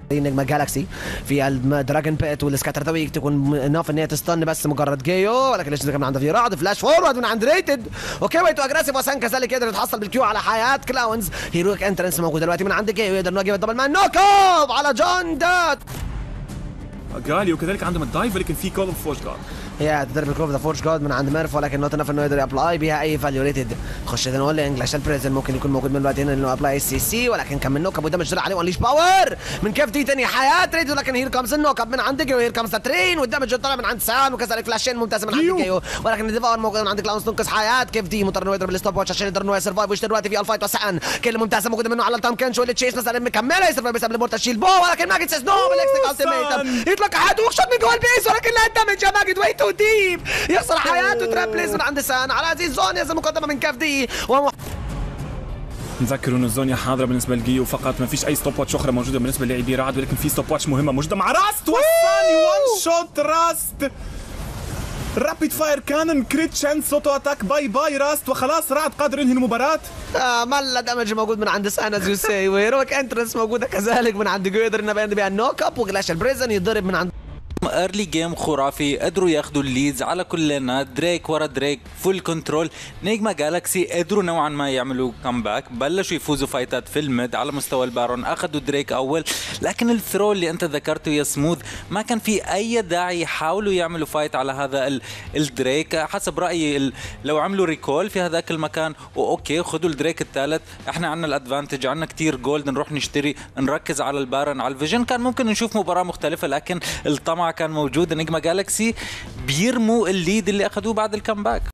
نجمة جالكسي في الدراجون بيت والسكاتر تويك تكون اناف ان هي تستن بس مجرد جيو، ولكن ليش كمان عنده في رعد فلاش فورورد من عند ريتد. اوكي ويتو اجريسيف وسان كذلك يقدر يتحصل بالكيو على حياه كلاونز. هيرويك انترنس موجود دلوقتي من عند جيو، يقدر انه يجيب الدبل مان نوك اوف على جون دات. غالي وكذلك عندهم الدايف ولكن في كول اوف فورج جارد. هي تضرب الكوف ذا فورج جارد من عند ميرف، ولكن نوت انف انه يقدر يابلاي بها اي فاليو ريتد. خش تنقول انجلش البريزن ممكن يكون موجود من الوقت هنا انه ابلاي سي سي، ولكن كم من نوك اب والدمج عليه وانليش باور من كيف دي تاني حياه ريتد. ولكن هير كمز النوك اب من عند جيو، هير كمز ترين والدمج طالع من عند سان، وكذلك فلاشين ممتازه من عند جيو، ولكن الديفار موجود من عند كلاونز تنقذ حياه كيف دي مضطر انه يضرب الستوب واتش عشان يقدر انه يسرفايف ويشتري دلوقتي في الفايت وسان. كل ممتازه موجوده منه على التام كنش والتشيس مثلا مكمله يسرفايف بسبب المورتال شيل بو، ولكن ماجد سيز نو بالاكستيك التيميت يطلق حد ويخشط من جوه البيس، ولكن لا الدمج يا ماجد واي تو ديب يخسر حياته. ترابليز من عند سان على هذه الزون يزن مقدمه من كاف دي. نذكر انه الزونيا حاضره بالنسبه لجيو فقط، ما فيش اي ستوب واتش اخرى موجوده بالنسبه للاعبي رعد، ولكن في ستوب واتش مهمه موجوده مع راست والثاني وان شوت راست. رابيد فاير كانن كريت شانس اوتو اتاك باي باي راست، وخلاص رعد قادر ينهي المباراه. ملا دمج موجود من عند سان از يو سي، وهيرويك انترنس موجوده كذلك من عند جيو، يقدر انه يعمل بها النوك اب وجلاش البريزن يضرب من عند ايرلي جيم خرافي، قدروا ياخذوا الليدز على كل لينات، دريك ورا دريك فول كنترول. نيجما جالاكسي قدروا نوعا ما يعملوا كامباك، بلشوا يفوزوا فايتات في الميد على مستوى البارون، اخذوا دريك اول، لكن الثرو اللي انت ذكرته يا سموث ما كان في اي داعي يحاولوا يعملوا فايت على هذا الدريك. حسب رايي لو عملوا ريكول في هذاك المكان واوكي خذوا الدريك الثالث، احنا عندنا الادفانتج، عندنا كتير جولد، نروح نشتري نركز على البارون على الفيجن، كان ممكن نشوف مباراه مختلفه، لكن الطمع كان موجود. نجما جالاكسي بيرموا الليد اللي اخذوه بعد الكامباك.